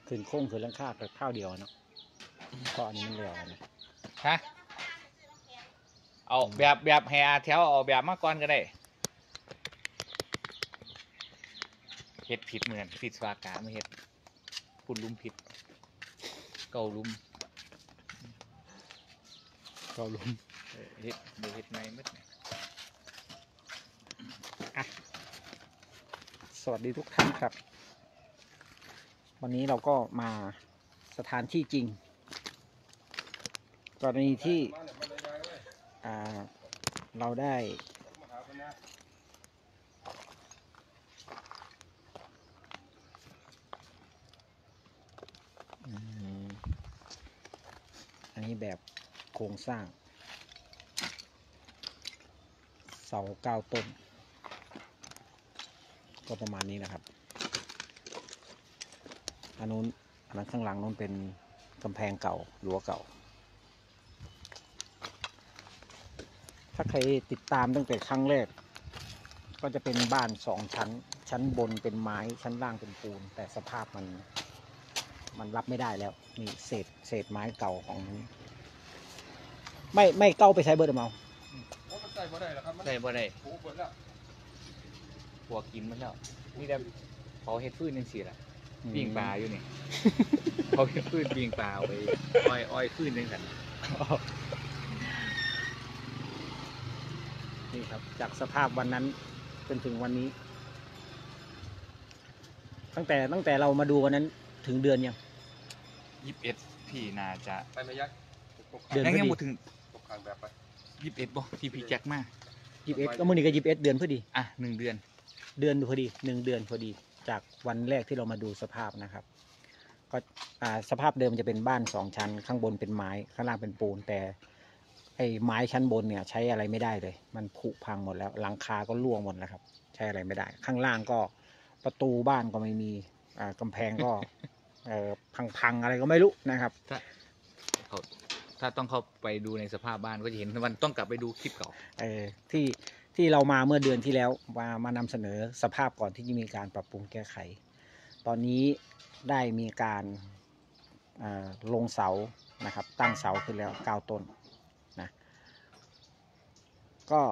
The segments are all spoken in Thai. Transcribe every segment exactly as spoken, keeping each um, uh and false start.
ขึ้นโค้งขึ้นหลังคากับข้าวเดียวเนาะเพราะอันนี้มันเร็วนะฮะเอาแบบแบบแห่แถวเอาแบบมาก่อนก็ได้เฮ็ดผิดเหมือนผิดสวากาไม่เฮ็ดคุณลุมผิดเก่าลุมเก่าลุมเฮ็ดเดี๋ยวเฮ็ดไม่มืดอ่ะสวัสดีทุกท่านครับวันนี้เราก็มาสถานที่จริงกรณีที่อ่าเราได้อันนี้แบบโครงสร้างเสาเก้าต้นก็ประมาณนี้นะครับอันนู้นอันนั้นข้างหลังนู้นเป็นกำแพงเก่ารั้วเก่าถ้าใครติดตามตั้งแต่ครั้งแรกก็จะเป็นบ้านสองชั้นชั้นบนเป็นไม้ชั้นล่างเป็นปูนแต่สภาพมันมันรับไม่ได้แล้วนี่เศษเศษไม้เก่าของไม่ไม่เก้าไปใช้เบอร์เดเมาใส่บ่ได้หรอครับใส่บ่ได้โอ้เปิดแล้วหัวกินมันแล้วนี่แต่เขาเฮ็ดฟืนจังซี่ล่ะปิ้งปลาอยู่นี่เขาเฮ็ดฟืนปิ้งปลาไปอ้อยอ้อยฟืนจังซั่นนี่ครับจากสภาพวันนั้นจนถึงวันนี้ตั้งแต่ตั้งแต่เรามาดูวันนั้นถึงเดือนยังยี่สิบเอ็ดพี่น่าจะไปไม่ยักเดือนยังบ่ถึงตกกลางแบบไปยี่สิบเอ็ดบ่ที่พี่แจ็คมายี่สิบเอ็ดก็มื้อนี้ก็ยี่สิบเอ็ดเดือนพอดีอ่ะหนึ่งเดือนเดือนพอดีหนึ่งเดือนพอดีจากวันแรกที่เรามาดูสภาพนะครับก็อ่าสภาพเดิมจะเป็นบ้านสองชั้นข้างบนเป็นไม้ข้างล่างเป็นปูนแต่ไอ้ไม้ชั้นบนเนี่ยใช้อะไรไม่ได้เลยมันผุพังหมดแล้วหลังคาก็ร่วงหมดแล้วครับใช้อะไรไม่ได้ข้างล่างก็ประตูบ้านก็ไม่มีอ่ากำแพงก็เอ่อพังๆอะไรก็ไม่รู้นะครับถ้าเขาถ้าต้องเข้าไปดูในสภาพบ้านก็จะเห็นมันต้องกลับไปดูคลิปเก่าเออที่ที่เรามาเมื่อเดือนที่แล้วมามานำเสนอสภาพก่อนที่จะมีการปรับปรุงแก้ไขตอนนี้ได้มีการลงเสานะครับตั้งเสาขึ้นแล้วเก้าต้นนะก็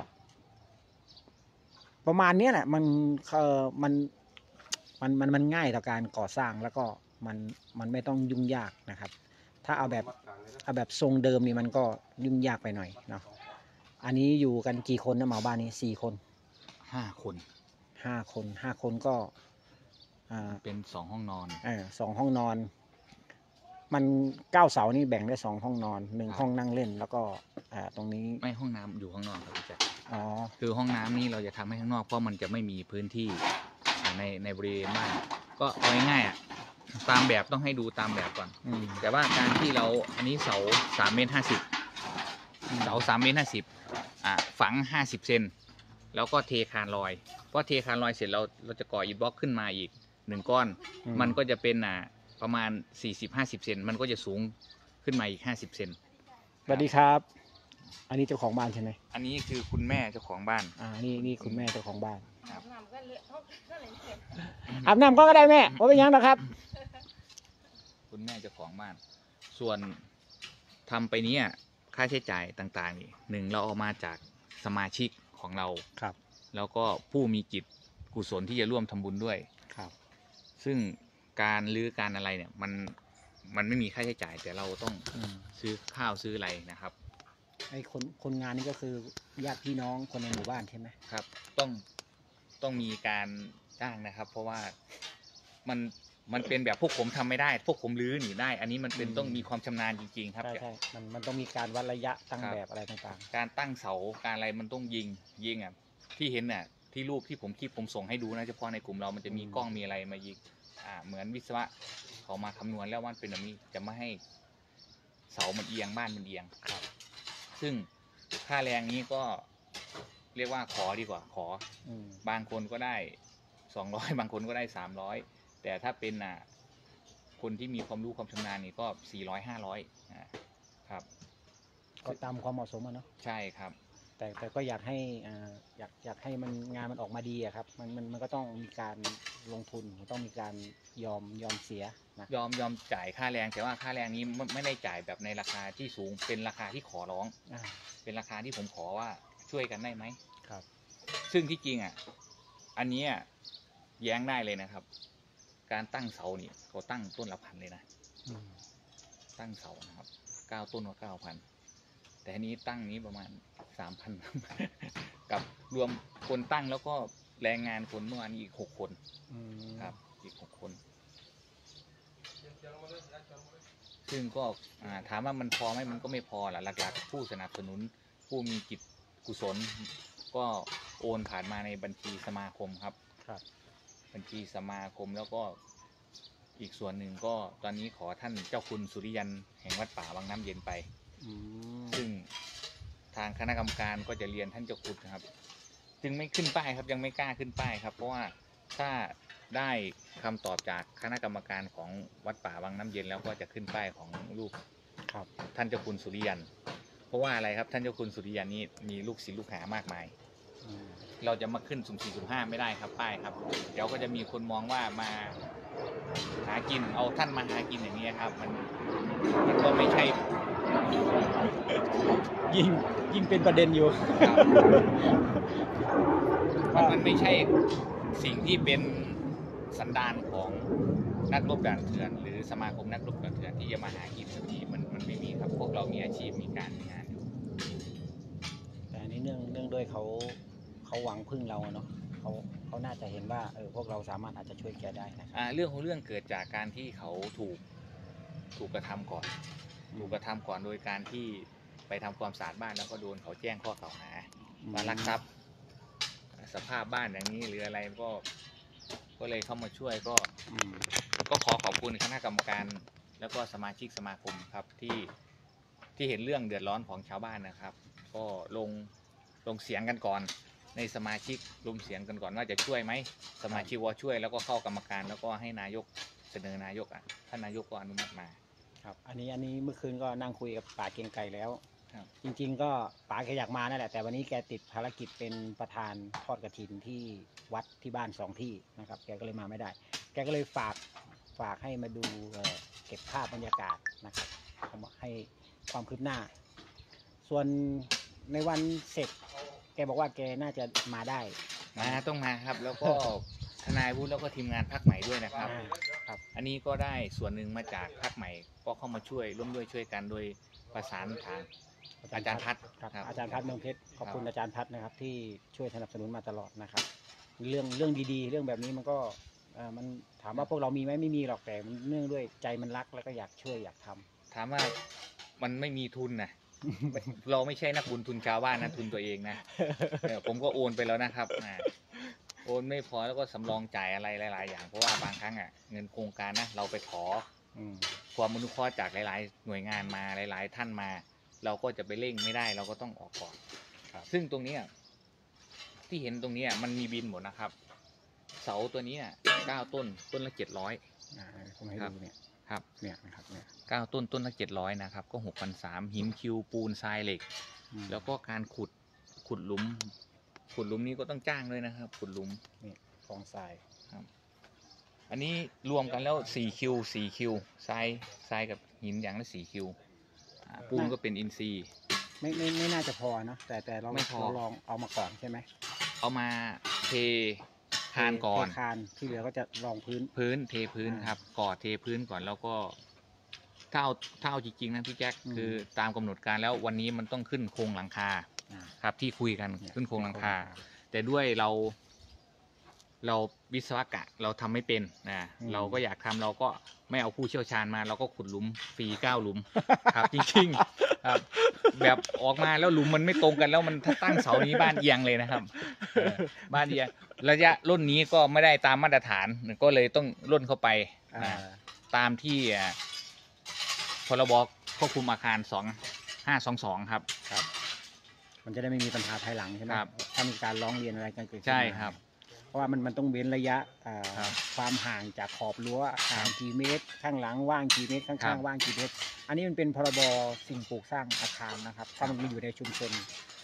ประมาณนี้แหละมันเออมันมันมันมันง่ายต่อการก่อสร้างแล้วก็มันมันไม่ต้องยุ่งยากนะครับถ้าเอาแบบเอาแบบทรงเดิมนี่มันก็ยุ่งยากไปหน่อยเนาะอันนี้อยู่กันกี่คนนะหมาบ้านนี้สี่คนห้าคนห้าคนห้าคนก็อ่าเป็นสองห้องนอนเออสองห้องนอนมันเก้าเสานี่แบ่งได้สองห้องนอนหนึ่งห้องนั่งเล่นแล้วก็อ่าตรงนี้ไม่ห้องน้ำอยู่ข้างนอกครับพี่แจ๊คอ๋อคือห้องน้ำนี่เราจะทำให้ข้างนอกเพราะมันจะไม่มีพื้นที่ในในบริเวณบ้านก็เอาง่ายๆอ่ะตามแบบต้องให้ดูตามแบบก่อนแต่ว่าการที่เราอันนี้เสาสามเมตรห้าสิบเสาสามเมตรห้าสิบอ่าฝังห้าสิบเซนแล้วก็เทคานลอยเพราะเทคานลอยเสร็จเราเราจะก่ออิฐบล็อกขึ้นมาอีกหนึ่งก้อนมันก็จะเป็นอ่าประมาณสี่สิบห้าสิบเซนมันก็จะสูงขึ้นมาอีกห้าสิบเซนสวัสดีครับอันนี้เจ้าของบ้านใช่ไหมอันนี้คือคุณแม่เจ้าของบ้านอ่านี่นี่คุณแม่เจ้าของบ้านอาบน้ำก็เลยอาบน้ำก็ได้แม่เพราะเป็นยังนะครับคุณแม่เจ้าของบ้านส่วนทำไปนี้ค่าใช้จ่ายต่างๆนี่หนึ่งเราเอามาจากสมาชิกของเราครับแล้วก็ผู้มีจิตกุศลที่จะร่วมทำบุญด้วยครับซึ่งการรื้อการอะไรเนี่ยมันมันไม่มีค่าใช้จ่ายแต่เราต้องซื้อข้าวซื้ออะไรนะครับไอ้คนคนงานนี่ก็คือญาติพี่น้องคนในหมู่บ้านใช่ไหมครับต้องต้องมีการจ้างนะครับ เพราะว่ามันมันเป็นแบบพวกผมทำไม่ได้พวกผมรื้อหนีได้อันนี้มันเป็นต้องมีความชำนาญจริงๆครับใช่ใช่มันมันต้องมีการวัดระยะตั้งแบบอะไรต่างๆการตั้งเสาการอะไรมันต้องยิงยิงอ่ะที่เห็นน่ะที่รูปที่ผมคลิปผมส่งให้ดูนะเฉพาะในกลุ่มเรามันจะมีกล้องมีอะไรมายิงอ่าเหมือนวิศวะเขามาคำนวณแล้วว่าเป็นแบบนี้จะไม่ให้เสามันเอียงบ้านมันเอียงครับซึ่งค่าแรงนี้ก็เรียกว่าขอดีกว่าขอบางคนก็ได้สองร้อยบางคนก็ได้สามร้อยแต่ถ้าเป็นอ่ะคนที่มีความรู้ความชำนาญนี่ก็สี่ร้อยห้าร้อยครับก็ตามความเหมาะสมอ่ะเนาะใช่ครับแต่แต่ก็อยากให้อ่าอยากอยากให้มันงานมันออกมาดีอะครับมันมันมันก็ต้องมีการลงทุนต้องมีการยอมยอมเสียนะยอมยอมจ่ายค่าแรงแต่ว่าค่าแรงนี้ไม่ไม่ได้จ่ายแบบในราคาที่สูงเป็นราคาที่ขอร้องอ่าเป็นราคาที่ผมขอว่าช่วยกันได้ไหมครับซึ่งที่จริงอ่ะอันนี้อะแย้งได้เลยนะครับ การตั้งเสานี่เขาตั้งต้นละพันเลยนะอืมตั้งเสานะครับเก้าต้นก็เก้าพันแต่ทีนี้ตั้งนี้ประมาณสามพัน กับรวมคนตั้งแล้วก็แรงงานคนเมื่อวานอีกหกคนอืมครับอีกหกคน ซึ่งก็อ่าถามว่ามันพอไหมมันก็ไม่พอแหละหลักๆผู้สนับสนุนผู้มีจิตกุศลก็โอนผ่านมาในบัญชีสมาคมครับครับบัญชีสมาคมแล้วก็อีกส่วนหนึ่งก็ตอนนี้ขอท่านเจ้าคุณสุริยันแห่งวัดป่าวังน้ำเย็นไปอืมซึ่งทางคณะกรรมการก็จะเรียนท่านเจ้าคุณนะครับ จึงไม่ขึ้นป้ายครับยังไม่กล้าขึ้นป้ายครับ เพราะว่าถ้าได้คำตอบจากคณะกรรมการของวัดป่าวังน้ำเย็นแล้วก็จะขึ้นป้ายของรูปครับท่านเจ้าคุณสุริยัน เพราะว่าอะไรครับท่านเจ้าคุณสุริยันนี่มีลูกศิษย์ลูกหามากมายอืมเราจะมาขึ้นสุ่มสี่สุ่มห้าไม่ได้ครับป้ายครับ เดี๋ยวก็จะมีคนมองว่ามาหากินเอาท่านมาหากินอย่างนี้ครับ มันมันก็ไม่ใช่ยิ่งยิ่งเป็นประเด็นอยู่มันมันไม่ใช่สิ่งที่เป็นสันดานของนักรบด่านเถื่อนหรือสมาคมนักรบด่านเถื่อนที่จะมาหากินแบบนี้มันมันไม่มีครับพวกเรามีอาชีพมีการมีงานอยู่แต่อันนี้เนื่องเนื่องด้วยเขาเขาหวังพึ่งเราอะเนาะเขาเขาน่าจะเห็นว่าเออพวกเราสามารถอาจจะช่วยแกได้นะครับอ่าเรื่องของเรื่องเกิดจากการที่เขาถูกถูกกระทำก่อน ถูกกระทำก่อนโดยการที่ไปทำความสะอาดบ้านแล้วก็โดนเขาแจ้งข้อกล่าวหาว่าลักทรัพย์สภาพบ้านอย่างนี้หรืออะไรก็ก็เลยเข้ามาช่วยก็อืมก็ขอขอบคุณคณะกรรมการแล้วก็สมาชิกสมาคมครับที่ที่เห็นเรื่องเดือดร้อนของชาวบ้านนะครับ ก็ลงลงเสียงกันก่อนในสมาชิกลงเสียงกันก่อนว่าจะช่วยไหมสมาชิกว่าช่วยแล้วก็เข้ากรรมการแล้วก็ให้นายกเสนอนายกอ่ะท่านนายกก็อนุมัติมาครับอันนี้อันนี้เมื่อคืนก็นั่งคุยกับป๋าเกรียงไกรแล้วครับจริงๆก็ป๋าแกอยากมานั่นแหละแต่วันนี้แกติดภารกิจเป็นประธานทอดกฐินที่วัดที่บ้านสองที่นะครับแกก็เลยมาไม่ได้ แกก็เลยฝากฝากให้มาดูเอ่อเก็บภาพบรรยากาศนะครับเอามาให้ความคืบหน้า ส่วนในวันเสร็จ แกบอกว่าแกน่าจะมาได้มาต้องมาครับแล้วก็ทนายวุฒิแล้วก็ทีมงานพักใหม่ด้วยนะครับอ่าครับอันนี้ก็ได้ส่วนหนึ่งมาจากพักใหม่ก็เข้ามาช่วยร่วมด้วยช่วยกันโดยประสานทางอาจารย์พัฒน์ครับครับอาจารย์พัฒน์เมืองเพชรขอบคุณครับอาจารย์พัฒน์นะครับที่ช่วยสนับสนุนมาตลอดนะครับ เรื่องเรื่องดีๆ เรื่องแบบนี้มันก็เอ่อมันถามว่าพวกเรามีไหมไม่มีหรอกแต่มันเนื่องด้วยใจมันรักแล้วก็อยากช่วยอยากทำถามว่ามันไม่มีทุนนะ เราไม่ใช่นักบุญทุนชาวบ้านนะทุนตัวเองนะเออผมก็โอนไปแล้วนะครับอ่าโอนไม่พอแล้วก็สำรองจ่ายอะไรหลาย ๆ อย่างเพราะว่าบางครั้งอ่ะเงินโครงการนะเราไปขออืมความอนุเคราะห์จากหลาย ๆ หน่วยงานมาหลาย ๆ ท่านมา เราก็จะไปเร่งไม่ได้เราก็ต้องออกก่อนครับซึ่งตรงเนี้ยที่เห็นตรงเนี้ยมันมีบินหมดนะครับ เสาตัวเนี้ยเก้าต้นต้นละเจ็ดร้อยอ่าผมให้ครับดูเนี่ยครับเนี่ยนะครับเนี่ยเก้าต้นต้นละเจ็ดร้อยนะครับก็หกพันสามหินคิวปูนทรายเหล็กอืมแล้วก็การขุดขุดหลุม ขุดหลุมนี้ก็ต้องจ้างด้วยนะครับ ขุดหลุมนี่กองทรายอันนี้รวมกันแล้วสี่คิวสี่คิวทรายทรายกับหินอย่างละสี่คิวอ่าปูนก็เป็นอินทรีย์ไม่ไม่ไม่น่าจะพอนะแต่แต่เราไม่พอเราลองเอามาก่อนใช่ไหมเอามาเทคานก่อนเทคานที่เหลือก็จะรองพื้นพื้นเทพื้นอ่าครับก่อเทพื้นก่อนแล้วก็ถ้าเอาถ้าเอาจริงๆนะพี่แจ็คอืมคือตามกำหนดการแล้ววันนี้มันต้องขึ้นโครงหลังคาอ่าครับที่คุยกันเนี่ยขึ้นโครงหลังคา แต่ด้วยเราเราวิศวกะเราทำไม่เป็นนะเราก็อยากทำเราก็ไม่เอาผู้เชี่ยวชาญมา เราก็ขุดหลุมฟรีเก้าหลุม ครับจริงๆครับแบบออกมาแล้วหลุมมันไม่ตรงกันแล้วมันถ้าตั้งเสานี้บ้านเอียงเลยนะครับเออบ้านเอียงระยะร่นนี้ก็ไม่ได้ตามมาตรฐานก็เลยต้องร่นเข้าไปอ่านะตามที่อ่าพรบควบคุมอาคารสองห้าสองสองครับครับ มันจะได้ไม่มีปัญหาภายหลังใช่ไหมครับถ้ามีการร้องเรียนอะไรกันเกิดขึ้นใช่มาครับเพราะว่ามันมันต้องเว้นระยะอ่าครับความห่างจากขอบรั้วห่างกี่เมตร ข้างหลังว่างกี่เมตรข้ครัางบๆว่างกี่เมตร อันนี้มันเป็นพรบสิ่งปลูกสร้างอาคารนะครับ ถ้ามันมีอยู่ในชุมชน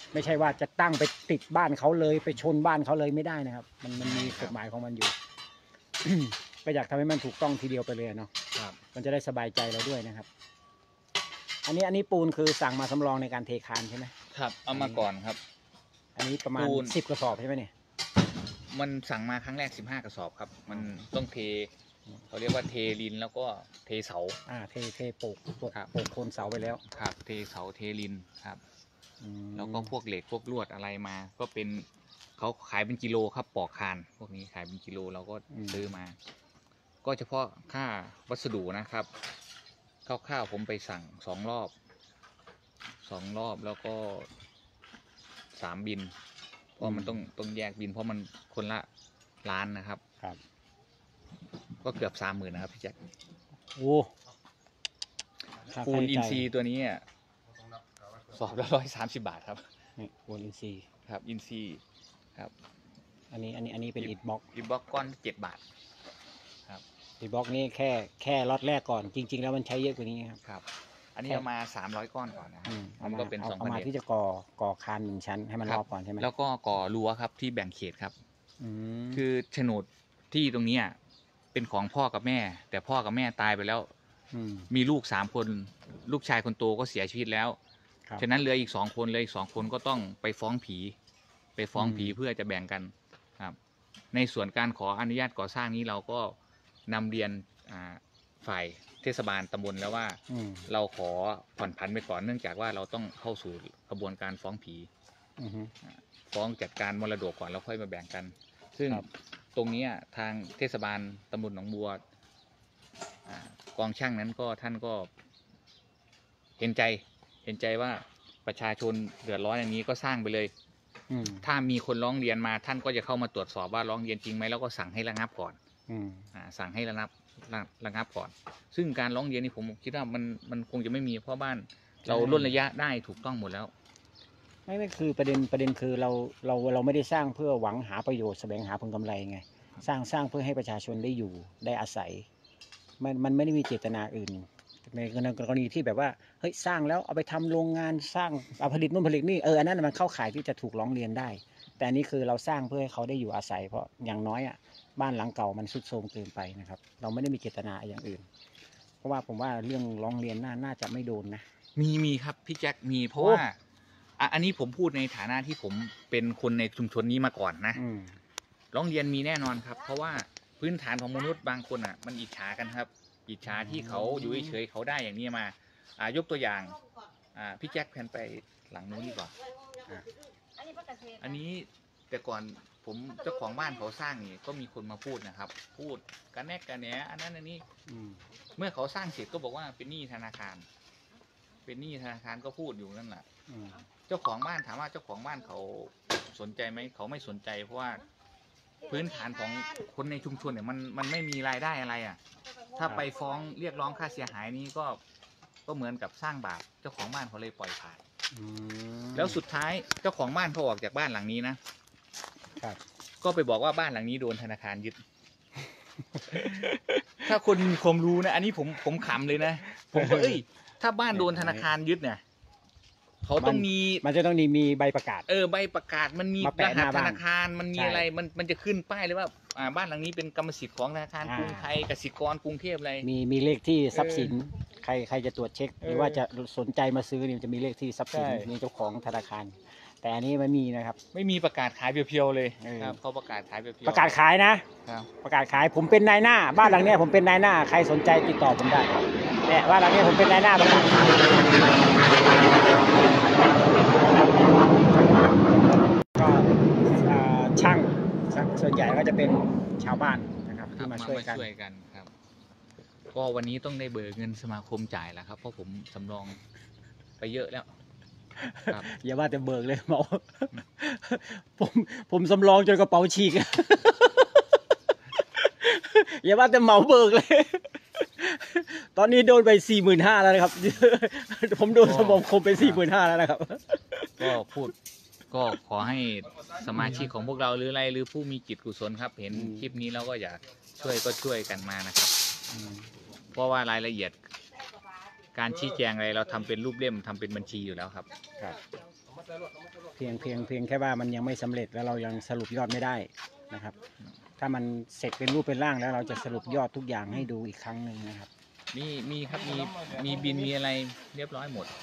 ไม่ใช่ว่าจะตั้งไปติดบ้านเขาเลยไปชนบ้านเขาเลยไม่ได้นะครับ มันมันมีกฎหมายของมันอยู่ ก็อยากทำให้มันถูกต้องทีเดียวไปเลยเนาะครับมันจะได้สบายใจเราด้วยนะครับ อันนี้อันนี้ปูนคือสั่งมาสำรองในการเทคานใช่ไหมครับเอามาก่อนครับอันนี้ประมาณปูนสิบกระสอบใช่ไหมเนี่ยมันสั่งมาครั้งแรกสิบห้ากระสอบครับ มันต้องเทเขาเรียกว่าเทลินแล้วก็เทเสาอ่าเทเทโปกโปกครับโปกโคนเสาไปแล้วครับเทเสาเทลินครับอืมแล้วก็พวกเหล็กพวกลวดอะไรมา ก็เป็นเขาขายเป็นกิโลครับปอกคาน พวกนี้ขายเป็นกิโลเราก็ซื้อมา ก็เฉพาะค่าวัสดุนะครับคร่าวๆผมไปสั่งสองรอบสองรอบแล้วก็สามบิน เพราะมันต้องต้องแยกบิน เพราะมันคนละล้านนะครับครับก็เกือบสามหมื่นนะครับพี่แจ็คโอ้ค่าปูนใช้อินจ่ายซีย์ตัวนี้อะสอบละร้อยสามสิบบาทครับนี่ปูนอินซีย์ครับอินซีย์ครับอันนี้อันนี้อันนี้เป็นอิฐบล็อกอีบล็อกก้อนเจ็ดบาทอิฐบล็อกนี่แค่แค่ล็อตแรกก่อนจริง ๆ แล้วมันใช้เยอะกว่านี้ครับครับ อันนี้ครับเอามาสามร้อยก้อนก่อนนะครัอืบมเอามันมาก็เป็นเอาสองเอาพันมาเอ็ดที่จะก่อก่อคานหนึ่งชั้นให้มันครัรบอบก่อนใช่ไหมแล้วก็ก่อรั้วครับที่แบ่งเขตครับอืมคือโฉนดที่ตรงเนี้ยเป็นของพ่อกับแม่ แต่พ่อกับแม่ตายไปแล้วมมีลูกสามคน ลูกชายคนโตก็เสียชีวิตแล้วครับฉะนั้นเหลืออีกสองคนเลยอีกสองคนก็ต้องไปฟ้องผี ไปฟ้องอืมผีเพื่อจะแบ่งกันครับ ในส่วนการขออนุญาตก่อสร้างนี้เราก็นำเรียนอ่าฝ่ายเทศบาลตำบลแล้วว่าอืมเราขอผ่อนผันไปก่อนเนื่องจากว่าเราต้องเข้าสู่กระบวนการฟ้องผีอือฮึฟ้องจัดการมรดกก่อนแล้วค่อยมาแบ่งกัน ซึ่งครับตรงเนี้ยทางเทศบาลตำบลหนองบัวอ่ากองช่างนั้นก็ท่านก็ เห็นใจเห็นใจว่าประชาชนเดือดร้อนอย่างนี้ก็สร้างไปเลยอืมถ้ามีคนร้องเรียนมาท่านก็จะเข้ามาตรวจสอบว่าร้องเรียนจริงไหมแล้วก็สั่งให้ระงับก่อนอืมอ่าสั่งให้ระงับระระงับก่อน ซึ่งการร้องเรียนนี่ผมคิดว่ามันมันคงจะไม่มีเพราะบ้าน เราลดระยะได้ถูกต้องหมดแล้วไม่ไม่คือประเด็นประเด็นคือเราเราเราไม่ได้สร้างเพื่อหวังหาประโยชน์แสวงหาผลกำไรไงสร้างสร้างเพื่อให้ประชาชนได้อยู่ได้อาศัย มันมันไม่ได้มีเจตนาอื่น ในกรณีที่แบบว่าเฮ้ยสร้างแล้วเอาไปทำโรงงานสร้างเอาผลิตนู่นผลิตนี่เอออันนั้นมันเข้าข่ายที่จะถูกร้องเรียนได้ แต่อันนี้คือเราสร้างเพื่อให้เขาได้อยู่อาศัย เพราะอย่างน้อยอ่ะบ้านหลังเก่ามันทรุดโทรมเกินไปนะครับ เราไม่ได้มีเจตนาอย่างอื่น เพราะว่าผมว่าเรื่องร้องเรียนน่าน่าจะไม่โดนนะมีมีครับพี่แจ็คมีเพราะโอ้ว่าอ่ะอันนี้ผมพูดในฐานะที่ผมเป็นคนในชุมชนนี้มาก่อนนะอืมร้องเรียนมีแน่นอนครับ เพราะว่าพื้นฐานของมนุษย์บางคนอ่ะ มันอิจฉากันครับ อิจฉาที่เขาอยู่เฉยๆเขาได้อย่างนี้มา อ่ายกตัวอย่าง อ่าพี่แจ็คแพนไปหลังนู้นดีกว่าอ่ะอันนี้แต่ก่อนผมเจ้าของบ้านเขาสร้างนี่ก็มีคนมาพูดนะครับ พูดกันแนกกันแหนอันนั้นอันนี้อืมเมื่อเขาสร้างเสร็จก็บอกว่าเป็นหนี้ธนาคาร เป็นหนี้ธนาคารก็พูดอยู่นั่นแหละอืมเจ้าของบ้านถามว่าเจ้าของบ้านเขาสนใจไหมเขาไม่สนใจเพราะว่าพื้นฐานของคนในชุมชนเนี่ยมันมันไม่มีรายได้อะไรอ่ะ ถ้าไปฟ้องเรียกร้องค่าเสียหายนี้ก็ก็เหมือนกับสร้างบาปเจ้าของบ้านเขาเลยปล่อยผ่านอืมแล้วสุดท้ายเจ้าของบ้านเขาออกจากบ้านหลังนี้นะครับ ก็ไปบอกว่าบ้านหลังนี้โดนธนาคารยึด ถ้าคนมีความรู้นะ อันนี้ผมผมขำเลยนะ ผมก็เอ้ย ถ้าบ้านโดนธนาคารยึดเนี่ยเขาต้องมีมันจะต้องมีมีใบประกาศเออใบประกาศมันมีมาร แปะหหัสน้าธบ้านนาคารมันมีใช่อะไรมันมันจะขึ้นป้ายเลยว่าอ่าบ้านหลังนี้เป็นกรรมสิทธิ์ของธนาคารอ่ากรุงไทยกสิกรกรุงเทพอะไรมีมีเลขที่ทรัพย์สิน ใครใครจะตรวจเช็ค หรือเออว่าจะสนใจมาซื้อเนี่ยมันจะมีเลขที่ทรัพย์สินใช่มีเจ้าของธนาคาร แต่อันนี้ไม่มีนะครับไม่มีประกาศขายเพียวๆเลยเออครับเขาประกาศขายเพียวๆประกาศขายนะครับประกาศขายผมเป็นนายหน้า บ้านหลังเนี้ยผมเป็นนายหน้า ใครสนใจติดต่อผมได้เนี่ยบ้านหลังเนี้ยผมเป็นนายหน้าประกาศขายก็อ่าช่างช่างส่วนใหญ่ก็จะเป็นชาวบ้านนะครับครัที่บมามาช่วยมากันช่วยกันครับ ก็วันนี้ต้องได้เบิกเงินสมาคมจ่ายแล้วครับ เพราะผมสำรองไปเยอะแล้ว ครับอย่าว่าแต่เบิกเลยเหมา ผมผมสำรองจนกระเป๋าฉีก อย่าว่าแต่เหมาเบิกเลย ตอนนี้โดนไปสี่หมื่นห้าแล้วนะครับ ผมโดนสมองคมไปสี่หมื่นห้าแล้วนะครับก็พูดก็ขอให้สมาชิกของพวกเราหรืออะไรหรือผู้มีจิตกุศลครับ เห็นอืมคลิปนี้แล้วก็อยากช่วยก็ช่วยกันมานะครับ เพราะว่ารายละเอียดการชี้แจงอะไรเราทำเป็นรูปเล่มทำเป็นบัญชีอยู่แล้วครับครับเอามาใส่รถเอามาใส่รถเพียงเพียงเพียงแค่ว่ามันยังไม่สำเร็จแล้วเรายังสรุปยอดไม่ได้นะครับ ถ้ามันเสร็จเป็นรูปเป็นร่างแล้วเราจะสรุปยอดทุกอย่างให้ดูอีกครั้งหนึ่งนะครับมีมีครับมีมีบินมีอะไรเรียบร้อยหมด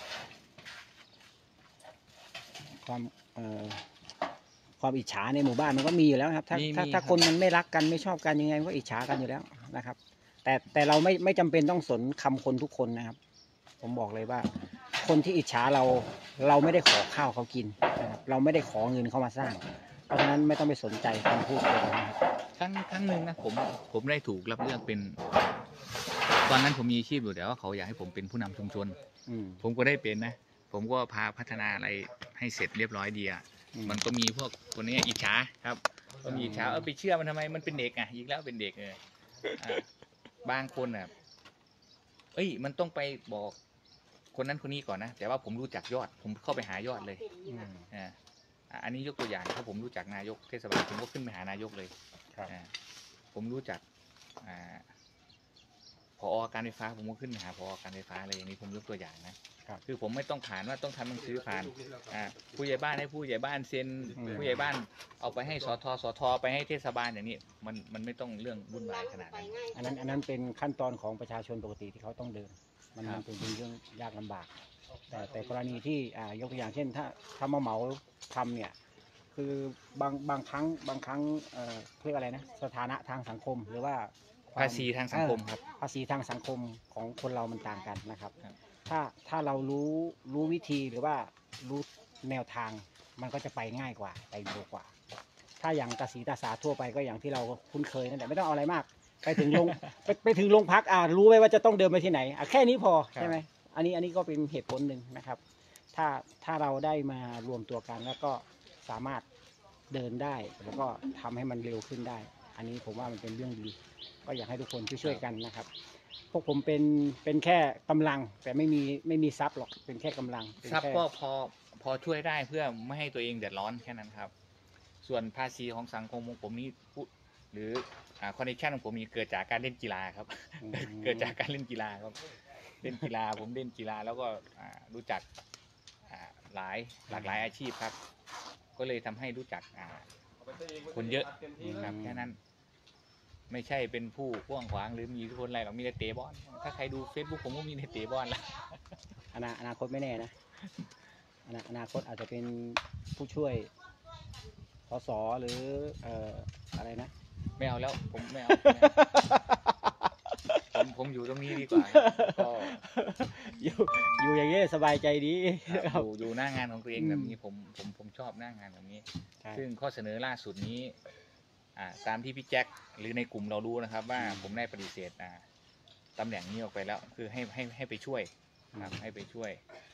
ความเอ่อความอิจฉาในหมู่บ้านมันก็มีอยู่แล้วครับถ้ามีถ้ามีถ้าครับคนมันไม่รักกันไม่ชอบกันยังไงมันก็อิจฉากันอยู่แล้วนะครับ แต่แต่เราไม่ไม่จำเป็นต้องสนคำคนทุกคนนะครับ ผมบอกเลยว่า คนที่อิจฉาเราเราไม่ได้ขอข้าวเขากินนะครับเราไม่ได้ขอเงินเขามาสร้าง เพราะฉะนั้นไม่ต้องไปสนใจคำพูดคนนะครับครั้งครั้งหนึ่งนะผมผมได้ถูกรับเลือกเป็น ตอนนั้นผมมีอาชีพอยู่แต่ว่าเขาอยากให้ผมเป็นผู้นำชุมชนอืมผมก็ได้เป็นนะ ผมก็พาพัฒนาอะไรให้เสร็จเรียบร้อยดีอ่ะอืมมันก็มีพวกคนนี้อิจฉาครับ ก็มีอิจฉาเออไปเชื่อมันทำไมมันเป็นเด็กอ่ะอีกแล้วเป็นเด็กเอออ่ะบางคนอ่ะเอ้ยมันต้องไปบอกคนนั้นคนนี้ก่อนนะ แต่ว่าผมรู้จักยอด ผมเข้าไปหายอดเลยอืมอ่าอ่ะอันนี้ยกตัวอย่างถ้าผมรู้จักนายกเทศบาลผมก็ขึ้นไปหานายกเลยครับอ่าผมรู้จักอ่าผอการไฟฟ้าผมก็ขึ้นไปหาผอการไฟฟ้าอะไรอย่างนี้ผมยกตัวอย่างนะครับ คือผมไม่ต้องผ่านว่าต้องทำหนังสือผ่านอ่าผู้ใหญ่บ้านให้ผู้ใหญ่บ้านเซ็นอืมผู้ใหญ่บ้านเอาไปให้สทสทไปให้เทศบาลอย่างนี้มันมันไม่ต้องเรื่องวุ่นวายขนาดนั้นอันนั้นอันนั้นเป็นขั้นตอนของประชาชนปกติที่เขาต้องเดิน มันครัมับนเป็นเรื่องยากลำบาก แต่แต่กรณีที่อ่ายกตัวอย่างเช่น ถ้าถ้ามาเหมาทำเนี่ย คือบางบางครั้งบางครั้งเอ่อเรียกอะไรนะสถานะทางสังคมหรือว่าควมภาษีทางสังคมครับเออภาษีทางสังคมของคนเรามันต่างกันนะครับครับถ้าถ้าเรารู้รู้วิธีหรือว่ารู้แนวทางมันก็จะไปง่ายกว่าไปเร็วกว่า ถ้าอย่างตาสีตาสาทั่วไปก็อย่างที่เราคุ้นเคยนั่นแหละไม่ต้องเอาอะไรมาก ไปถึงโรง ไปไปถึงโรงพักอ่ารู้ไว้ว่าจะต้องเดินไปที่ไหนอ่ะแค่นี้พอใช่ไหมอันนี้อันนี้ก็เป็นเหตุผลหนึ่งนะครับ ถ้าถ้าเราได้มารวมตัวกันแล้วก็สามารถเดินได้แล้วก็ทำให้มันเร็วขึ้นได้ อันนี้ผมว่ามันเป็นเรื่องดี ก็อยากให้ทุกคนช่วยๆกันนะครับ พวกผมเป็นเป็นแค่กำลัง แต่ไม่มีไม่มีทรัพย์หรอกเป็นแค่กำลังเป็นทรัพแค่ย์ก็พอพอช่วยได้เพื่อไม่ให้ตัวเองเดือดร้อนแค่นั้นครับ ส่วนภาษีของสังคมของผมนี่พูดหรืออ่าคอนเนคชั่นของผมมีเกิดจากการเล่นกีฬาครับอืมเกิดจากการเล่นกีฬาครับ เล่นกีฬาผมเล่นกีฬาแล้วก็อ่ารู้จักอ่าหลายหลากหลายอาชีพครับ ก็เลยทำให้รู้จักอ่า คนเยอะครับแค่นั้น ไม่ใช่เป็นผู้กว้างขวางหรือมีอิทธิพลอะไรหรอกมีแต่เตะบอลถ้าใครดู Facebook ผมก็มีแต่เตะบอลละอนาอนาคตไม่แน่นะอนาอนาคตอาจจะเป็นผู้ช่วยสสหรือเอ่ออะไรนะไม่เอาแล้วผมไม่เอาไม่เอาผมผมอยู่ตรงนี้ดีกว่าครับก็อยู่อยู่อย่างนี้สบายใจดีครับอยู่อยู่หน้างานของตัวเองแบบนี้ผมผมผมชอบหน้างานแบบนี้ใช่ซึ่งข้อเสนอล่าสุดนี้อ่าตามที่พี่แจ็คหรือในกลุ่มเรารู้นะครับ ว่าผมได้ปฏิเสธอ่าตำแหน่งนี้ออกไปแล้ว คือให้ให้ให้ไปช่วยครับให้ไปช่วย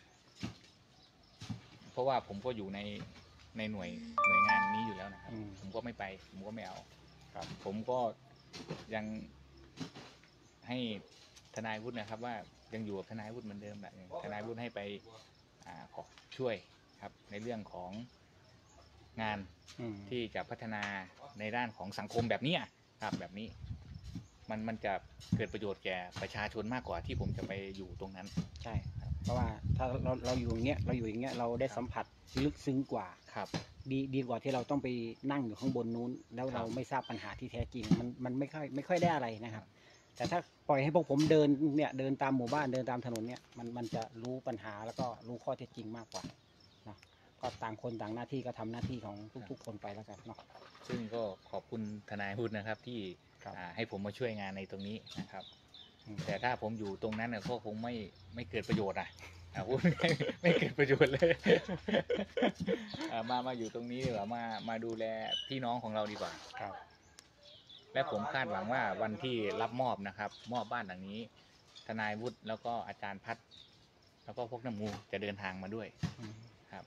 เพราะว่าผมก็อยู่ในในหน่วยหน่วยงานนี้อยู่แล้วนะครับอืมผมก็ไม่ไป ผมก็ไม่เอาครับผมก็ยังให้ทนายวุฒินะครับ ว่ายังอยู่กับทนายวุฒิเหมือนเดิมแหละทนายวุฒิให้ไปอ่าขอช่วยครับ ในเรื่องของงานอืมที่จะพัฒนาในด้านของสังคมแบบเนี้ยครับแบบนี้ มันมันจะเกิดประโยชน์แก่ประชาชนมากกว่าที่ผมจะไปอยู่ตรงนั้นใช่ครับเพราะว่าถ้าเราเราอยู่อย่างเงี้ยเราอยู่อย่างเงี้ยเราได้สัมผัสลึกซึ้งกว่าครับดีดีกว่าที่เราต้องไปนั่งอยู่ข้างบนนู้น แล้วเราครับไม่ทราบปัญหาที่แท้จริง มันมันไม่ค่อยไม่ค่อยได้อะไรนะครับ แต่ถ้าปล่อยให้พวกผมเดินเนี่ยเดินตามหมู่บ้านเดินตามถนนเนี่ยมันมันจะรู้ปัญหาแล้วก็รู้ข้อเท็จจริงมากกว่าเนาะก็ต่างคนต่างหน้าที่ก็ทำหน้าที่ของทุก ๆ คนไปแล้วกันเนาะซึ่งก็ขอบคุณทนายวุฒินะครับที่ครับอ่าให้ผมมาช่วยงานในตรงนี้นะครับอืมแต่ถ้าผมอยู่ตรงนั้นเนี่ยก็คงไม่ไม่เกิดประโยชน์อ่ะอ่าพูดง่ายๆไม่เกิดประโยชน์เลย อ่ามามาอยู่ตรงนี้ดีกว่ามามาดูแลพี่น้องของเราดีกว่าครับและผมคาดหวังว่าวันที่รับมอบนะครับ มอบบ้านหลังนี้ ทนายวุฒิแล้วก็อาจารย์พัฒน์แล้วก็พวกน้ำมูจะเดินทางมาด้วยอืมครับ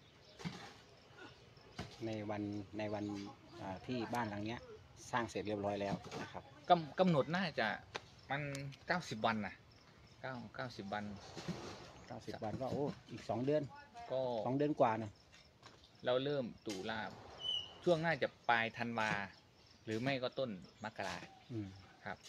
ในวันในวันอ่าที่บ้านหลังเนี้ยสร้างเสร็จเรียบร้อยแล้วนะครับกำกำหนดน่าจะมันเก้าสิบวันนะเก้าเก้าสิบวันเก้าสิบวันก็โอ้อีกสองเดือนก็สองเดือนกว่านะเราเริ่มตุลาช่วงน่าจะปลายธันวาหรือไม่ก็ต้นมกราอืมครับ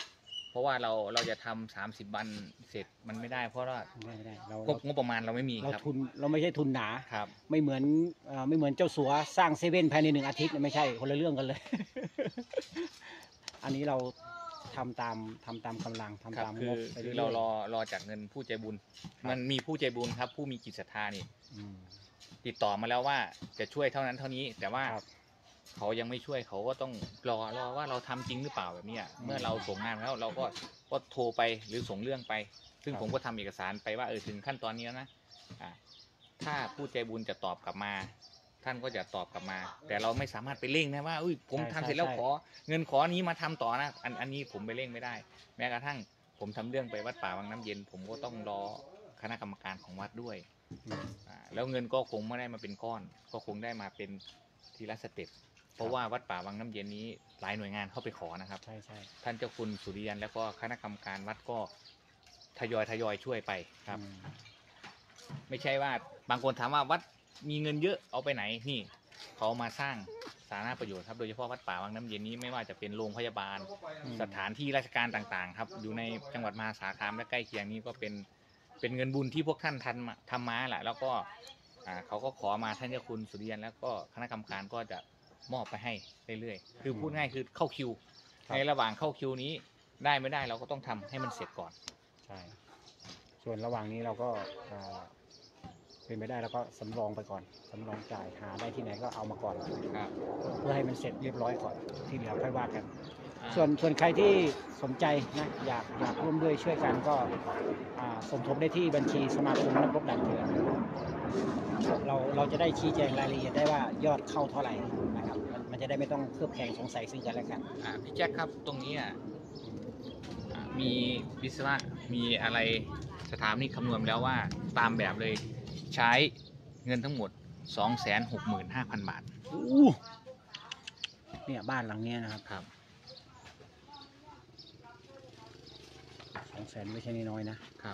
เพราะว่าเราเราจะทำสามสิบวันเสร็จมันไม่ได้เพราะว่าไม่ได้เรางบงบประมาณเราไม่มีเราครับทุนเราไม่ใช่ทุนหนาครับไม่เหมือนเอ่อไม่เหมือนเจ้าสัวสร้างเซเว่นภายในหนึ่งอาทิตย์ไม่ใช่คนละเรื่องกันเลย อันนี้เราทำตามทำตามกำลังทำครับตามคืงอบไปคือเรื่เราอยรอรอจากเงินผู้ใจบุญครับมันมีผู้ใจบุญครับ ผู้มีจิตศรัทธานี่ๆอืมติดต่อมาแล้วว่าจะช่วยเท่านั้นเท่านี้ แต่ว่าครับเขายังไม่ช่วยเขาก็ต้องรอรอว่าเราทำจริงหรือเปล่าแบบเนี้ยเมื่อเราส่งงานแล้วเราก็ก็โทรไปหรือส่งเรื่องไป ซึ่งครับผมก็ทำเอกสารไปว่าเออถึงขั้นตอนนี้แล้วนะอ่าถ้าผู้ใจบุญจะตอบกลับมา ท่านก็จะตอบกลับมา แต่เราไม่สามารถไปเร่งนะว่าอุ้ยผมทำเสร็จแล้วขอเงินขออันนี้มาทำต่อนะอันอันนี้ผมไปเร่งไม่ได้ แม้กระทั่งผมทำเรื่องไปวัดป่าวังน้ำเย็น ผมก็ต้องรอคณะกรรมการของวัดด้วยอืมอ่าแล้วเงินก็คงไม่ได้มาเป็นก้อน ก็คงได้มาเป็นทีละสเต็ปเพราะว่าวัดป่าวังน้ำเย็นนี้หลายหน่วยงานเข้าไปขอนะครับใช่ใช่ท่านเจ้าคุณสุริยันแล้วก็คณะกรรมการวัดก็ทยอยทยอยช่วยไปครับอืมไม่ใช่ว่าบางคนถามว่าวัดมีเงินเยอะเอาไปไหนนี่เขามาสร้างสาธารณประโยชน์ครับโดยเฉพาะวัดป่าวังน้ำเย็นนี้ไม่ว่าจะเป็นโรงพยาบาลอืมสถานที่ราชการต่างๆ ครับอยู่ในจังหวัดมหาสารคามและใกล้เคียงนี้ก็เป็นเป็นเงินบุญที่พวกท่านทันมาทำมาแหละแล้วก็อ่าเขาก็ขอมาท่านเจ้าคุณสุริยันแล้วก็คณะกรรมการก็จะมอบไปให้เรื่อยๆคือพูดง่ายคือเข้าคิวครับในระหว่างเข้าคิวนี้ได้ไม่ได้เราก็ต้องทำให้มันเสร็จก่อนใช่ ส่วนระหว่างนี้เราก็เอ่อเป็นไปได้แล้วก็สำรองไปก่อนสำรองจ่ายหาได้ที่ไหนก็เอามาก่อนครับเพื่อให้มันเสร็จเรียบร้อยก่อนที่เหลือค่อยว่ากันอ่าส่วนส่วนใครที่สนใจนะอยากอยากร่วมด้วยช่วยกันก็อ่าสมทบได้ที่บัญชีสมาคมนักรบด่านเถื่อนเราเราจะได้ชี้แจงรายละเอียดได้ว่ายอดเข้าเท่าไหร่นะครับมันมันจะได้ไม่ต้องเคลือบแคลงสงสัยซึ่งกันและกันอ่าพี่แจ็คครับตรงนี้อ่ะอ่ามีวิศวะมีอะไรสถาปนิกคำนวณแล้วว่าตามแบบเลยใช้เงินทั้งหมด สองแสนหกหมื่นห้าพัน บาทอู้เนี่ยบ้านหลังเนี้ยนะครับครับสองแสนไม่ใช่น้อยๆนะครับ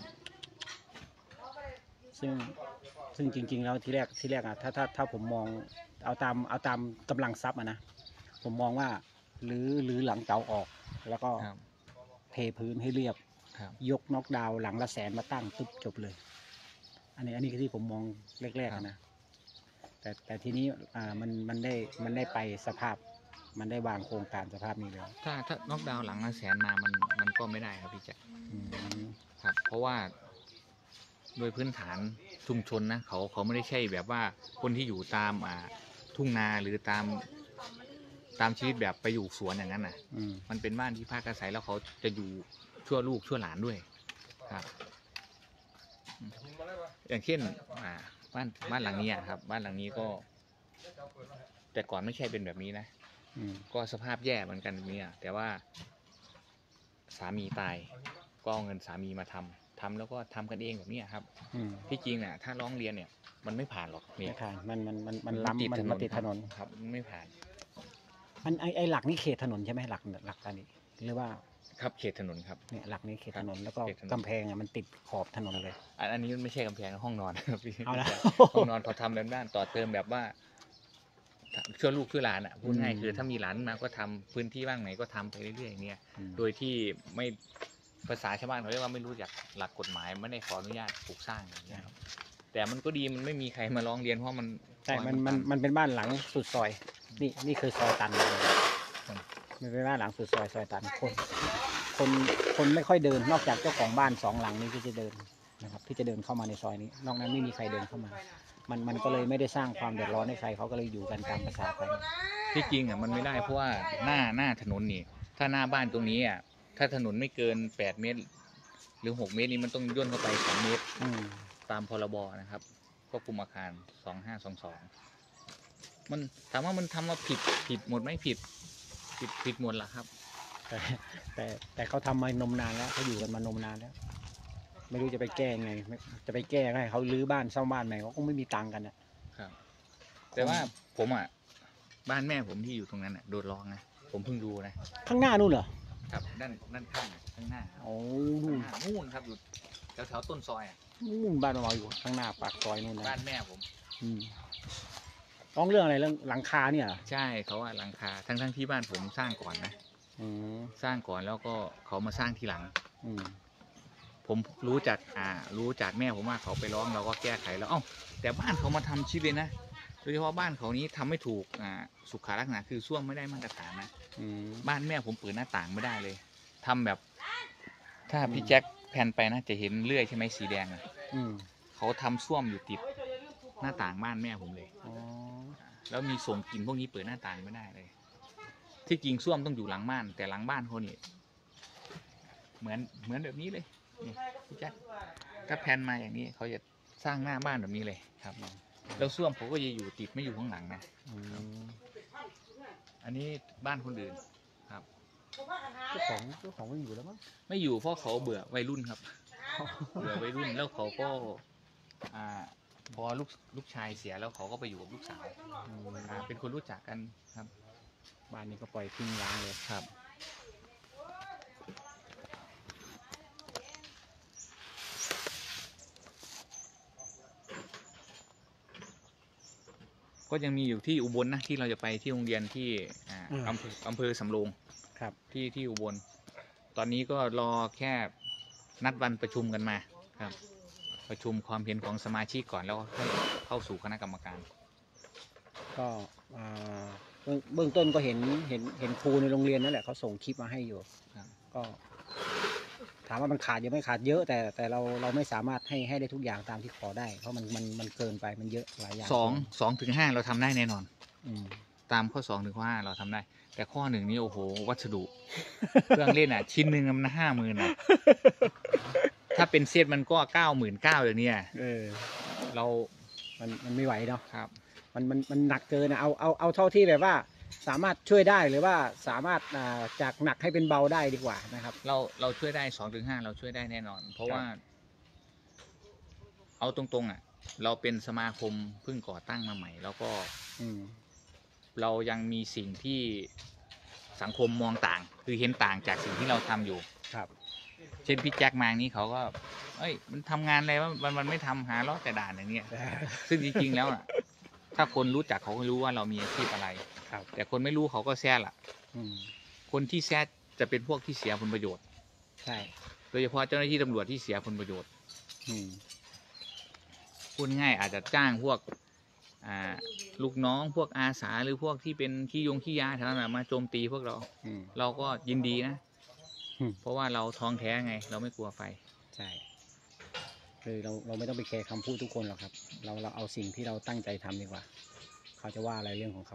ซึ่งซึ่งจริง ๆ แล้วที่แรกที่แรกอะถ้าถ้าถ้าผมมองเอาตามเอาตามกำลังทรัพย์อะนะผมมองว่าหรือหรือหลังเตาออก แล้วก็ครับเทพื้นให้เรียบครับยกน็อกดาวน์หลังละแสนมาตั้งตึ๊บจบเลย อันนี้อันนี้คือที่ผมมองแรกๆอะนะแต่แต่ทีนี้อ่ามันมันได้มันได้ไปสภาพ มันได้วางโครงการสภาพนี้แล้วถ้าถ้าน็อกดาวน์หลังละแสนมามันมันก็ไม่ได้ครับพี่แจ็คอืมครับ เพราะว่าโดยพื้นฐานชุมชนนะเขาเขาไม่ได้ใช่แบบว่าคนที่อยู่ตามอ่าทุ่งนาหรือตามตามชีวิตแบบไปอยู่สวนอย่างนั้นนะอืมมันเป็นบ้านที่พักอาศัยแล้วเขาจะอยู่ชั่วลูกชั่วหลานด้วยครับ อย่างเช่นอ่าบ้านบ้านหลังนี้อะครับ บ้านหลังนี้ก็ แต่ก่อนไม่ใช่เป็นแบบนี้นะอืมก็สภาพแย่เหมือนกันเนี่ยแต่ว่าสามีตายก็เอาเงินสามีมาทำทำแล้วก็ทำกันเองแบบเนี้ยครับอืมที่จริงน่ะถ้าร้องเรียนเนี่ยมันไม่ผ่านหรอกเนี่ไม่ยผ่านมันมันมันมันล้ำมันมันติดถนนครับมันไม่ผ่านมันไอไอหลักนี่เขตถนนใช่ไหมหลักหลักอันนี้หรือว่าครับเขตถนนครับเนี่ยหลักนี้เขตครับถนนแล้วก็เขตถนนกำแพงอ่ะมันติดขอบถนนเลยอันอันนี้ไม่ใช่กำแพงห้องนอนนะครับพี่เอาละห้องนอนเขาทำแบบด้านต่อเติมแบบว่าช่วยลูกช่วยหลานอ่ะพูดง่ายอืมคือถ้ามีหลานมาก็ทำพื้นที่ว่างไหนก็ทำไปเรื่อยๆอย่างเนี่ยอืมโดยที่ไม่ภาษาชาวบ้านเขาเรียกว่าไม่รู้จักหลักกฎหมายไม่ได้ขออนุญาตปลูกสร้างอย่างเงี้ยครับแต่มันก็ดีมันไม่มีใครมาร้องเรียนเพราะมันใช่ซอยมันมันตัมันเป็นบ้านหลังสุดซอย นี่นี่คือซอยตันเลยอืมมันเป็นบ้านหลังสุดซอยซอยตันคนคนคนไม่ค่อยเดินนอกจากเจ้าของบ้านสองหลังนี้ที่จะเดินนะครับที่จะเดินเข้ามาในซอยนี้ นอกนั้นไม่มีใครเดินเข้ามา มันมันก็เลยไม่ได้สร้างความเดือดร้อนให้ใครเขาก็เลยอยู่กันตามภาษาไปที่จริงอ่ะมันไม่ได้เพราะว่าหน้าหน้าถนนนี่ ถ้าหน้าบ้านตรงนี้อ่ะถ้าถนนไม่เกินแปดเมตร หรือหกเมตรนี่มันต้องย่นเข้าไปสองเมตรอืมตามพรบนะครับควบคุมอาคารสองห้าสองสองมันถามว่ามันทำมาผิดผิดหมดไหมผิด ผิดผิดหมดละครับแต่แต่แต่เขาทำมานมนานแล้วเขาอยู่กันมานมนานแล้ว ไม่รู้จะไปแก้ไงไม่จะไปแก้ให้เขารื้อบ้านซ่อมบ้านใหม่เขาคงไม่มีตังค์กันนะครับแต่ว่าผมอ่ะบ้านแม่ผมที่อยู่ตรงนั้นอ่ะโดนร้องนะผมเพิ่งดูนะข้างหน้านู่นเหรอครับด้านด้านข้างข้างหน้าโอ้ข้างนู่นหน้านู่นครับอยู่แถวแถวต้นซอยอ่ะนู่นบ้านเราอยู่ข้างหน้าปากซอยนู่นนะบ้านแม่ผมอืมร้องเรื่องอะไรเรื่องหลังคาเนี่ยเหรอใช่เขาว่าหลังคาทั้งทั้งที่บ้านผมสร้างก่อนนะอืมสร้างก่อนแล้วก็เขามาสร้างทีหลังอืมผมรู้จากอ่ารู้จากแม่ผมว่าเขาไปร้องเราก็แก้ไขแล้วเอ้าแต่บ้านเขามาทำชิดเลยนะโดยเฉพาะบ้านเขานี้ทำไม่ถูกอ่าสุขาลักษณะคือส้วมไม่ได้มาตรฐานนะอืมบ้านแม่ผมเปิดหน้าต่างไม่ได้เลยทำแบบ ถ้าพี่แจ็คแพนไปนะจะเห็นเลื่อยใช่ไหมสีแดงอ่ะอืมเขาทำส้วมอยู่ติดหน้าต่างบ้านแม่ผมเลยอ๋อแล้วมีส่งกลิ่นพวกนี้เปิดหน้าต่างไม่ได้เลย ที่จริงส้วมต้องอยู่หลังบ้านแต่หลังบ้านเขานี่เหมือนเหมือนแบบนี้เลยนี่พี่แจ็คถ้าแพนมาอย่างนี้เขาจะสร้างหน้าบ้านแบบนี้เลยครับแล้วส้วมเขาก็จะอยู่ติดไม่อยู่ข้างหลังนะอืมอันนี้บ้านคนอื่นครับเจ้าของเจ้าของไม่อยู่แล้วมั้งไม่อยู่เพราะเขาเบื่อวัยรุ่นครับ เบื่อวัยรุ่นแล้วเขาก็อ่าพอลูกลูกชายเสียแล้วเขาก็ไปอยู่กับลูกสาวอืมอ่าเป็นคนรู้จักกันครับบ้านนี้ก็ปล่อยทิ้งร้างเลยครับ ก็ยังมีอยู่ที่อุบลนะที่เราจะไปที่โรงเรียนที่อ่าอำเภออำเภอสำโรงครับที่ที่อุบล ตอนนี้ก็รอแค่นัดวันประชุมกันมาครับ ประชุมความเห็นของสมาชิกก่อนแล้วค่อยเข้าสู่คณะกรรมการก็อ่าเบื้องเบื้องต้นก็เห็นเห็นเห็นครูในโรงเรียนนั่นแหละเขาส่งคลิปมาให้อยู่ครับก็ ถามว่ามันขาดเยอะไม่ขาดเยอะ แต่แต่เราเราไม่สามารถให้ให้ได้ทุกอย่างตามที่ขอได้ เพราะมันมันมันเกินไปมันเยอะหลายอย่างสองสองถึงห้าเราทำได้แน่นอนอืมตามข้อสองถึงข้อห้าเราทำได้ แต่ข้อหนึ่งนี่โอ้โห วัสดุ เครื่องเล่นอ่ะ ชิ้นหนึ่งมันห้าหมื่นอ่ะ ถ้าเป็นเซตมันก็เก้าหมื่นเก้าอย่างเนี้ยเออเรามันมันไม่ไหวเนาะครับมันมันมันหนักเกินนะเอาเอาเอาเท่าที่แบบว่า สามารถช่วยได้หรือว่าสามารถอ่าจากหนักให้เป็นเบาได้ดีกว่านะครับเราเราช่วยได้สองถึงห้าเราช่วยได้แน่นอน เพราะว่า เอาตรงๆอ่ะ เราเป็นสมาคมเพิ่งก่อตั้งมาใหม่ แล้วก็อืมเรายังมีสิ่งที่สังคมมองต่าง คือเห็นต่างจากสิ่งที่เราทำอยู่ครับเช่นพี่แจ็คมานี่เขาก็ เอ้ย มันทำงานอะไรวะมันมันไม่ทำหาล้อแต่ด่านอย่างเงี้ย ซึ่งจริงๆแล้วอ่ะ ถ้าคนรู้จักเขาก็รู้ว่าเรามีอาชีพอะไรครับแต่คนไม่รู้เขาก็แซ่ละอืมคนที่แซ่จะเป็นพวกที่เสียผลประโยชน์ใช่โดยเฉพาะเจ้าหน้าที่ตำรวจที่เสียผลประโยชน์อืมพูดง่ายๆอาจจะจ้างพวกอ่าลูกน้องพวกอาสาหรือพวกที่เป็นขี้ยงขี้ยาแถวนั้นนะมาโจมตีพวกเราอืมเราก็ยินดีนะอืมเพราะว่าเราท้องแท้ไง เราไม่กลัวไฟใช่ คือเราเราไม่ต้องไปแคร์คำพูดทุกคนหรอกครับ เราเราเอาสิ่งที่เราตั้งใจทำดีกว่า เขาจะว่าอะไรเรื่องของเขา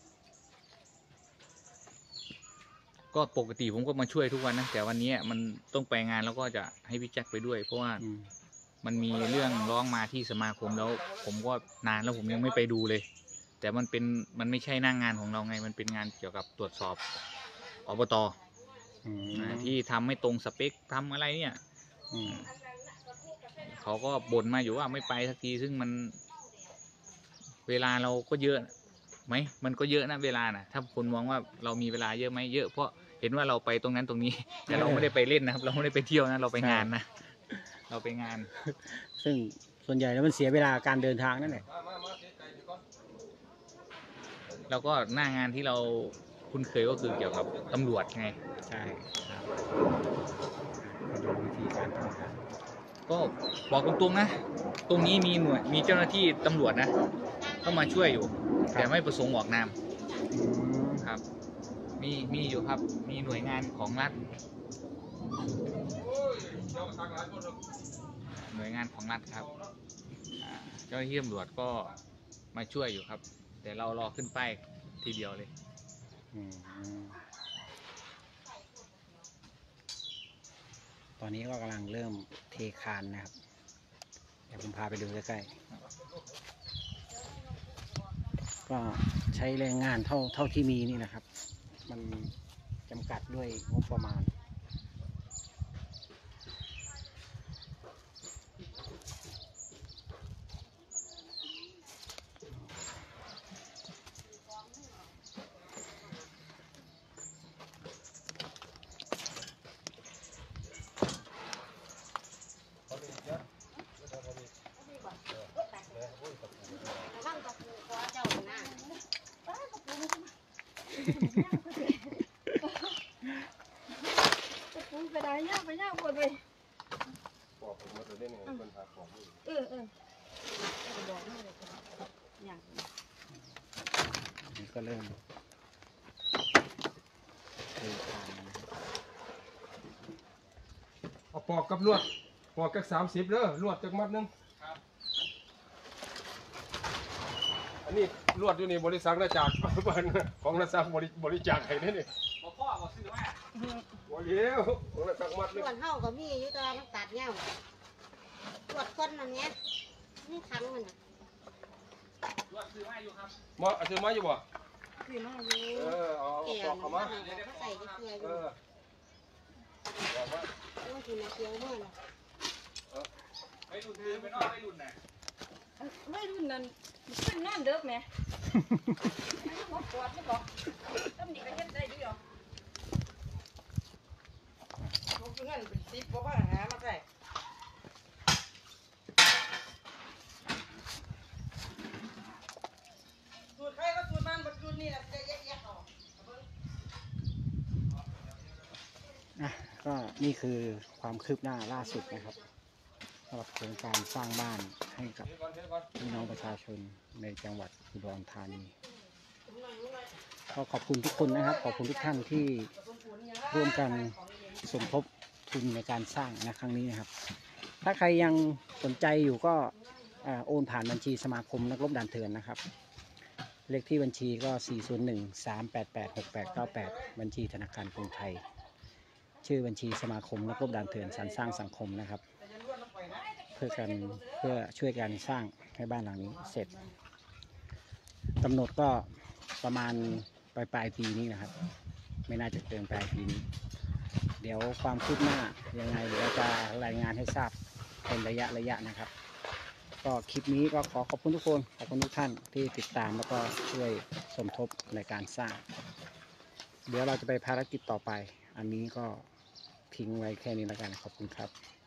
ก็ปกติผมก็มาช่วยทุกวันนะ แต่วันนี้มันต้องไปงานแล้วก็จะให้พี่แจ็คไปด้วย เพราะว่าอืมมันมีเรื่องร้องมาที่สมาคมแล้ว ผมก็นานแล้วผมยังไม่ไปดูเลย แต่มันเป็นมันไม่ใช่หน้างงานของเราไง มันเป็นงานเกี่ยวกับตรวจสอบอบตอืมอ่าที่ทำไม่ตรงสเปคทำอะไรเนี่ยอืมเขาก็บ่นมาอยู่ว่าไม่ไปสักที ซึ่งมัน เวลาเราก็เยอะไหมมันก็เยอะนะเวลานะถ้าคนมองว่าเรามีเวลาเยอะไหมเยอะเพราะเห็นว่าเราไปตรงนั้นตรงนี้ แต่เราไม่ได้ไปเล่นนะครับ เราไม่ได้ไปเที่ยวนะเราไปงานนะเราไปงานซึ่งส่วนใหญ่แล้วมันเสียเวลาการเดินทางนั่นแหละมามามาเจ๊ใจดีก่อนแล้วก็หน้างานที่เราคุ้นเคยก็คือเกี่ยวกับตำรวจไงใช่ครับก็ดูวิธีการทำงานก็บอกตรงๆนะ ตรงนี้มีหน่วยมีเจ้าหน้าที่ตำรวจนะเข้ามาช่วยอยู่ แต่ไม่ประสงค์ออกนามอืมครับ มีมีอยู่ครับ มีหน่วยงานของรัฐโอ้ยเจ้าทางหลายคนเลยหน่วยงานของรัฐครับอ่าเจ้าหน้าที่ตำรวจก็มาช่วยอยู่ครับ แต่เรารอขึ้นป้ายทีเดียวเลยอืมตอนนี้ก็กำลังเริ่มเทคานนะครับ เดี๋ยวผมพาไปดูใกล้ๆ ก็ใช้แรงงานเท่าเท่าที่มีนี่นะครับ มันจำกัดด้วยงบประมาณไปได้ย่างไปย่างปวดไปปอกผมมาตัวนี้เนี่ยคนหาปอกเออเออบอกไม่เลยอย่างนี่ก็เริ่มเดินทางนะครับเอาปอกกับลวดปอกกับสามสิบเด้อลวดจักมัดนึงอันนี้ลวดอยู่นี่บริษัทราชการของราชการบริบริจาคให้ได้นี่บ่พ่อบ่ซื้อมาบ่เลี้ยวของราชการมัดตนึงรวจเฮาก็มีอยู่แต่ว่ามันตัดเงาตรวจคนมันเนี้ยนี่ครั้งมันน่ะรวดซื้อมาอยู่ครับมาเอาซื้อมาอยู่บ่คือมาอยู่เออเอาแก่ปอกเข้ามาใส่ที่เกลืออเอยู่ อบอกว่าต้องกินมาเคี้ยวเมื่อน่ะไปรุ่นซื้อไปนอกไปรุ่นน่ะไม่รุ่นนั้นขึ้นงานเด้อแม่อันนี้บอกปวดไม่บอกต้องมีกระเฮ็ดได้ด้วยเหรอผมคือเงินเป็นสิบบอกว่าหามาใส่สูตรใครก็สูตรมันบดสูตรนี่แหละจะแยกๆออกอ่ะก็นี่คือความคืบหน้าล่าสุดนะครับสำหรับโครงการสร้างบ้านให้กับเดี๋ยวก่อนเดี๋ยวก่อนพี่น้องประชาชนในจังหวัดอุดรธานีก็ขอบคุณทุกคนนะครับ ขอบคุณทุกท่านที่ร่วมกันสมทบทุนในการสร้างนะครั้งนี้นะครับ ถ้าใครยังสนใจอยู่ก็อ่าโอนผ่านบัญชีสมาคมนักรบด่านเถื่อนนะครับ เลขที่บัญชีก็ สี่ ศูนย์ หนึ่ง สาม แปด แปด หก แปด เก้า แปด บัญชีธนาคารกรุงไทย ชื่อบัญชีสมาคมนักรบด่านเถื่อนสรรสร้างสังคมนะครับ เพื่อกันเพื่อช่วยกันสร้างให้บ้านหลังนี้เสร็จกำหนดก็ประมาณปลายปลายปีนี้นะครับ ไม่น่าจะเกินปลายปีนี้ เดี๋ยวความคืบหน้ายังไงเดี๋ยวจะรายงานให้ทราบเป็นระยะระยะนะครับ ก็คลิปนี้ก็ขอขอบคุณทุกคนขอบคุณทุกท่านที่ติดตามแล้วก็ช่วยสมทบในการสร้าง เดี๋ยวเราจะไปภารกิจต่อไป อันนี้ก็ทิ้งไว้แค่นี้แล้วกันขอบคุณครับ